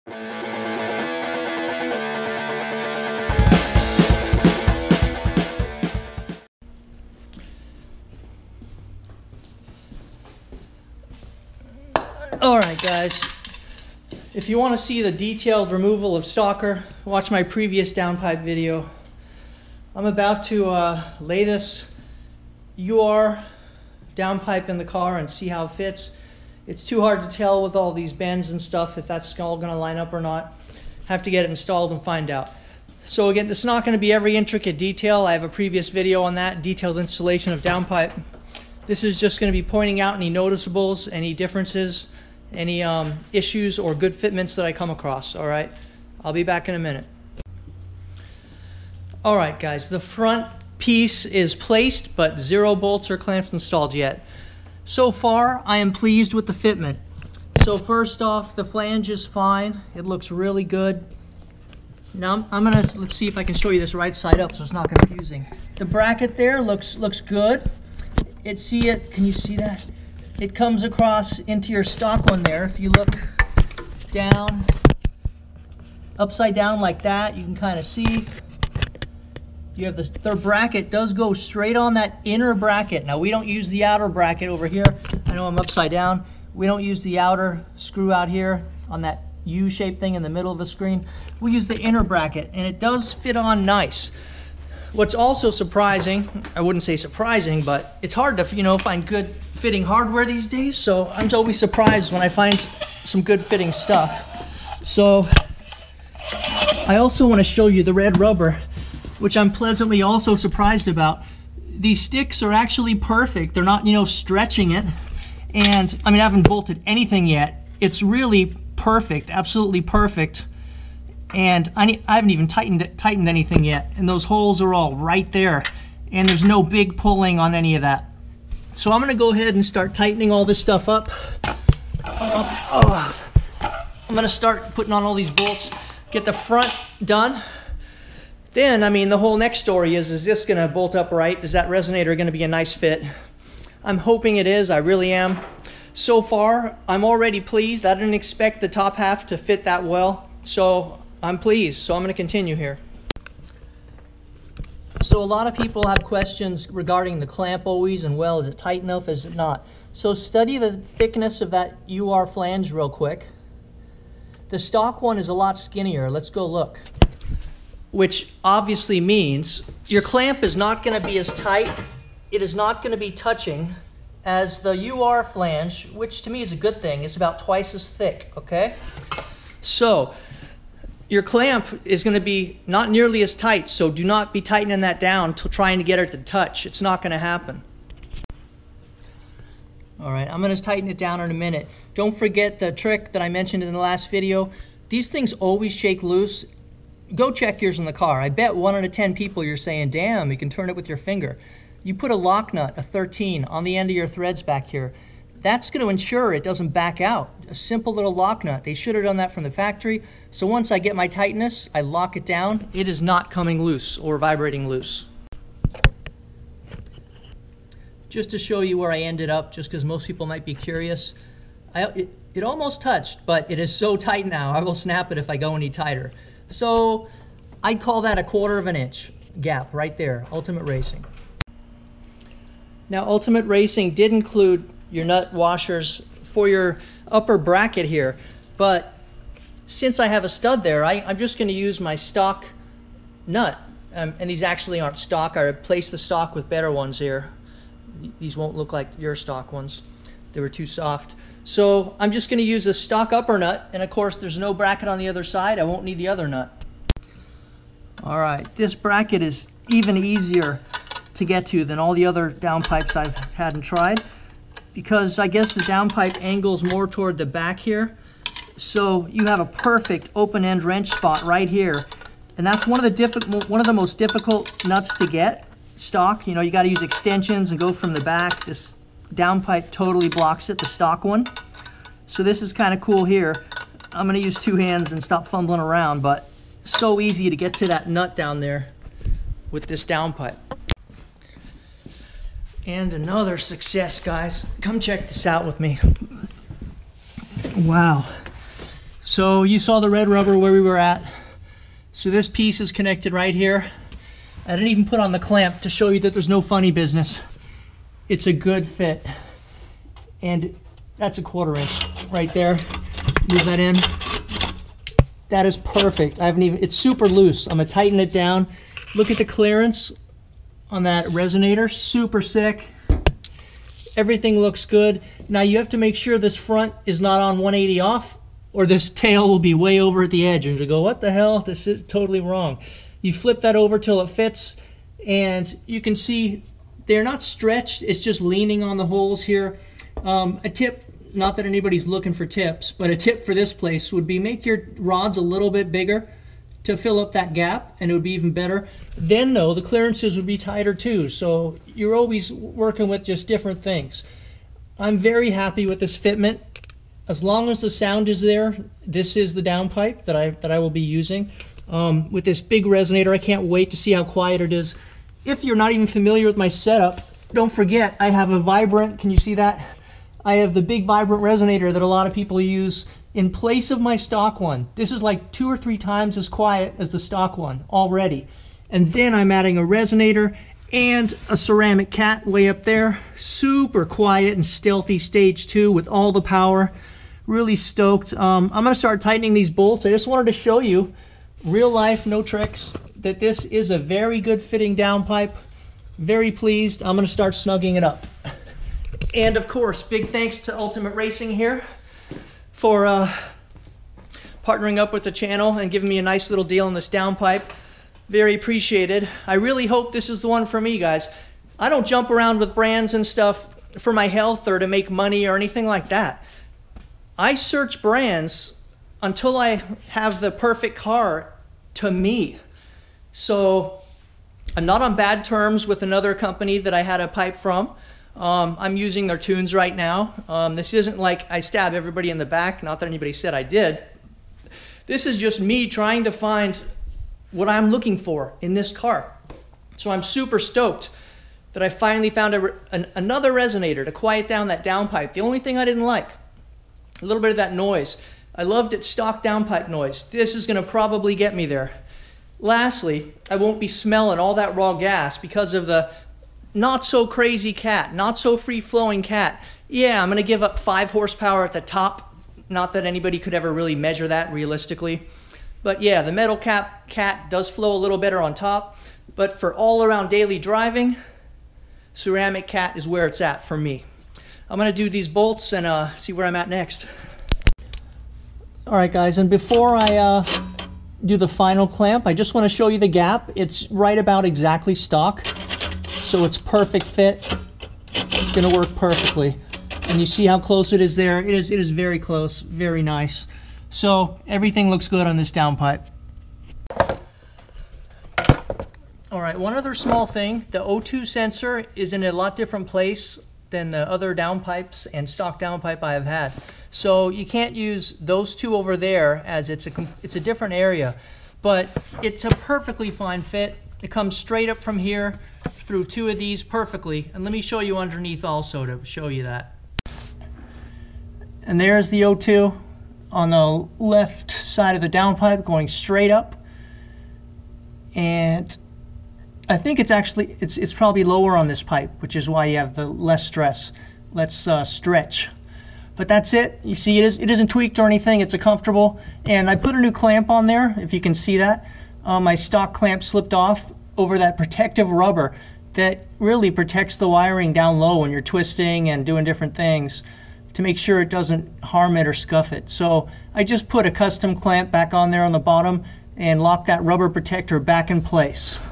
Alright guys, if you want to see the detailed removal of stalker, watch my previous downpipe video. I'm about to lay this UR downpipe in the car and see how it fits. It's too hard to tell with all these bends and stuff if that's all going to line up or not. Have to get it installed and find out. So again, it's not going to be every intricate detail. I have a previous video on that, detailed installation of downpipe. This is just going to be pointing out any noticeables, any differences, any issues or good fitments that I come across. All right, I'll be back in a minute. All right guys, the front piece is placed, but 0 bolts or clamps installed yet. So far, I am pleased with the fitment. So first off, the flange is fine. It looks really good. Now let's see if I can show you this right side up so it's not confusing. The bracket there looks good. Can you see that? It comes across into your stock one there. If you look down, upside down like that, you can kind of see. You have the bracket does go straight on that inner bracket. Now we don't use the outer bracket over here. I know I'm upside down. We don't use the outer screw out here on that U-shaped thing in the middle of the screen. We use the inner bracket and it does fit on nice. What's also surprising, I wouldn't say surprising, but it's hard to find good fitting hardware these days, so I'm always surprised when I find some good fitting stuff. So I also want to show you the red rubber, which I'm pleasantly also surprised about. These sticks are actually perfect. They're not, stretching it. And I haven't bolted anything yet. It's really perfect, absolutely perfect. And I haven't even tightened anything yet. And those holes are all right there. And there's no big pulling on any of that. So I'm going to go ahead and start tightening all this stuff up. I'm going to start putting on all these bolts, get the front done. Then, the whole next story is this going to bolt up right? Is that resonator going to be a nice fit? I'm hoping it is. I really am. So far, I'm already pleased. I didn't expect the top half to fit that well. So I'm pleased. So I'm going to continue here. So a lot of people have questions regarding the clamp always, and well, is it tight enough, is it not? So study the thickness of that UR flange real quick. The stock one is a lot skinnier. Let's go look. Which obviously means your clamp is not going to be as tight. It is not going to be touching as the UR flange, which to me is a good thing. It's about twice as thick, okay? So your clamp is going to be not nearly as tight, so do not be tightening that down to trying to get it to touch. It's not going to happen. All right, I'm going to tighten it down in a minute. Don't forget the trick that I mentioned in the last video. These things always shake loose. Go check yours in the car. I bet 1 out of 10 people you're saying, damn, you can turn it with your finger. You put a lock nut, a 13, on the end of your threads back here. That's going to ensure it doesn't back out. A simple little lock nut. They should have done that from the factory. So once I get my tightness, I lock it down. It is not coming loose or vibrating loose. Just to show you where I ended up, just because most people might be curious, it almost touched, but it is so tight now, I will snap it if I go any tighter. So I'd call that a 1/4 inch gap right there, Ultimate Racing. Now Ultimate Racing did include your nut washers for your upper bracket here, but since I have a stud there, I'm just going to use my stock nut. And these actually aren't stock. I replaced the stock with better ones here. These won't look like your stock ones. They were too soft. So I'm just going to use a stock upper nut, and of course there's no bracket on the other side. I won't need the other nut. All right, this bracket is even easier to get to than all the other downpipes I've had and tried, because I guess the downpipe angles more toward the back here. So you have a perfect open end wrench spot right here. And that's one of the most difficult nuts to get, stock. You know, you got to use extensions and go from the back. This downpipe totally blocks it, the stock one. So this is kind of cool here. I'm going to use 2 hands and stop fumbling around, but so easy to get to that nut down there with this downpipe. And another success, guys. Come check this out with me. Wow. So you saw the red rubber where we were at. So this piece is connected right here. I didn't even put on the clamp to show you that there's no funny business. It's a good fit. And that's a 1/4 inch right there. Move that in. That is perfect. It's super loose. I'm gonna tighten it down. Look at the clearance on that resonator, super sick. Everything looks good. Now you have to make sure this front is not on 180 off, or this tail will be way over at the edge and you go, what the hell? This is totally wrong. You flip that over till it fits, and you can see they're not stretched, it's just leaning on the holes here. A tip, not that anybody's looking for tips, but a tip for this place would be make your rods a little bit bigger to fill up that gap, and it would be even better. Then though, the clearances would be tighter too, so you're always working with just different things. I'm very happy with this fitment. As long as the sound is there, this is the downpipe that I will be using. With this big resonator, I can't wait to see how quiet it is. If you're not even familiar with my setup, don't forget I have a Vibrant, can you see that? I have the big Vibrant resonator that a lot of people use in place of my stock one. This is like 2 or 3 times as quiet as the stock one already. And then I'm adding a resonator and a ceramic cat way up there. Super quiet and stealthy stage 2 with all the power. Really stoked. I'm gonna start tightening these bolts. I just wanted to show you, real life, no tricks, that this is a very good fitting downpipe. Very pleased. I'm gonna start snugging it up. And of course, big thanks to Ultimate Racing here for partnering up with the channel and giving me a nice little deal on this downpipe. Very appreciated. I really hope this is the one for me, guys. I don't jump around with brands and stuff for my health or to make money or anything like that. I search brands until I have the perfect car to me. So I'm not on bad terms with another company that I had a pipe from. I'm using their tunes right now. This isn't like I stab everybody in the back, not that anybody said I did. This is just me trying to find what I'm looking for in this car. So I'm super stoked that I finally found another resonator to quiet down that downpipe. The only thing I didn't like, a little bit of that noise. I loved its stock downpipe noise. This is gonna probably get me there. Lastly, I won't be smelling all that raw gas because of the not so crazy cat, not so free-flowing cat. Yeah, I'm gonna give up 5 horsepower at the top. Not that anybody could ever really measure that realistically. But yeah, the metal cat does flow a little better on top. But for all around daily driving, ceramic cat is where it's at for me. I'm gonna do these bolts and see where I'm at next. All right guys, and before I do the final clamp, I just wanna show you the gap. It's right about exactly stock. So it's perfect fit. It's gonna work perfectly. And you see how close it is there. It is very close, very nice. So everything looks good on this downpipe. All right, one other small thing. The O2 sensor is in a lot different place than the other downpipes and stock downpipe I have had. So you can't use those two over there as it's a different area, but it's a perfectly fine fit. It comes straight up from here through 2 of these perfectly. And let me show you underneath also to show you that. And there's the O2 on the left side of the downpipe going straight up. And I think it's actually, it's probably lower on this pipe, which is why you have the less stress. Let's stretch. But that's it. You see, it isn't tweaked or anything. It's a comfortable. And I put a new clamp on there, if you can see that. My stock clamp slipped off over that protective rubber that really protects the wiring down low when you're twisting and doing different things to make sure it doesn't harm it or scuff it. So I just put a custom clamp back on there on the bottom and lock that rubber protector back in place.